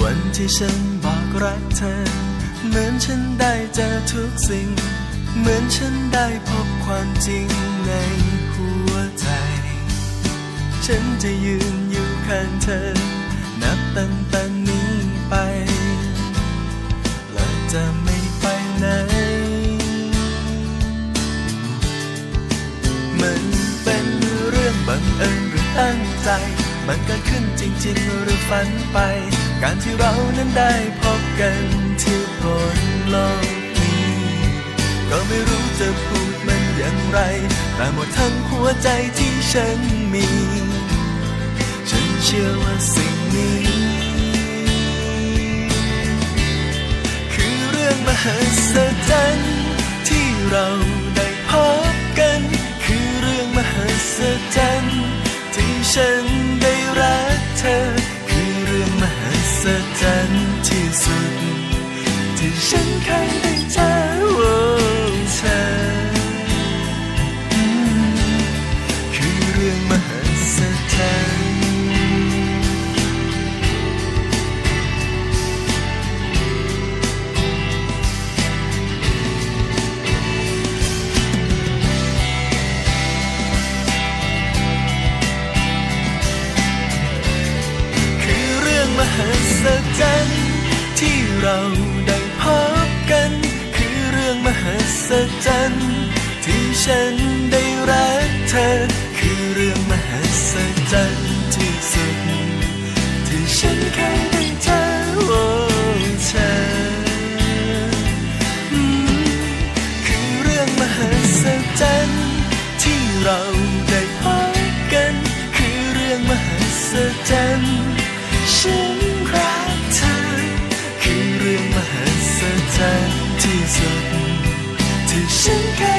วันที่ฉันบอกรักเธอเหมือนฉันได้เจอทุกสิ่งเหมือนฉันได้พบความจริงในหัวใจฉันจะยืนอยู่ข้างเธอนับตั้งแต่นี้ไปและจะไม่ไปไหนมันเป็นเรื่องบังเอิญหรือตั้งใจมันเกิดขึ้นจริงๆหรือฝันไปการที่เรานั้นได้พบกันที่บนโลกนี้ก็ไม่รู้จะพูดมันอย่างไรแต่หมดทั้งหัวใจที่ฉันมีฉันเชื่อว่าสิ่งนี้คือเรื่องมหัศจรรย์ที่เราได้พบกันคือเรื่องมหัศจรรย์ที่ฉันได้รักเธอคือเรื่องมหัศจรรย์ที่สุดที่ฉันเคยได้เจอเธอคือเรื่องมหัศจรรย์มหัศจรรย์ที่เราได้พบกันคือเรื่องมหัศจรรย์ที่ฉันได้รักเธอคือเรื่องมหัศจรรย์ที่สุดที่ฉันเคยได้เจอเธอคือเรื่องมหัศจรรย์ที่เราได้พบกันคือเรื่องมหัศจรรย์ฉันรักเธอคือเรื่องมหัศจรรย์ที่สุดที่ฉันเคย